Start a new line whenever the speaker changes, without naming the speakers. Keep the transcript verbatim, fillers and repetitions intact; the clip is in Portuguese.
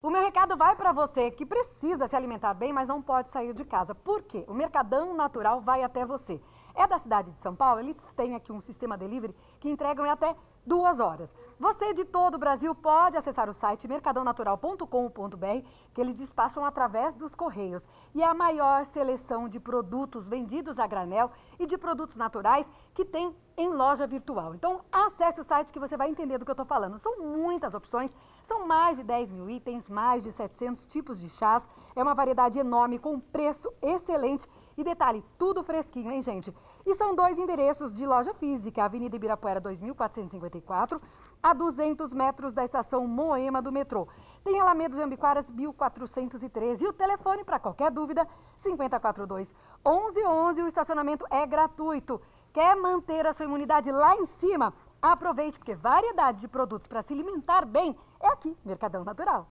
O meu recado vai para você que precisa se alimentar bem, mas não pode sair de casa. Por quê? O Mercadão Natural vai até você. É da cidade de São Paulo, eles têm aqui um sistema delivery que entregam em até duas horas. Você de todo o Brasil pode acessar o site mercadão natural ponto com ponto br, que eles despacham através dos correios. E é a maior seleção de produtos vendidos a granel e de produtos naturais que tem em loja virtual. Então, acesse o site que você vai entender do que eu estou falando. São muitas opções, são mais de dez mil itens, mais de setecentos tipos de chás. É uma variedade enorme, com preço excelente. E detalhe, tudo fresquinho, hein, gente? E são dois endereços de loja física, Avenida Ibirapuera dois mil quatrocentos e cinquenta e quatro, a duzentos metros da estação Moema do metrô. Tem Alameda de Ambiquaras, mil quatrocentos e treze. E o telefone, para qualquer dúvida, cinco quatro dois, onze onze. O estacionamento é gratuito. Quer manter a sua imunidade lá em cima? Aproveite, porque variedade de produtos para se alimentar bem é aqui, Mercadão Natural.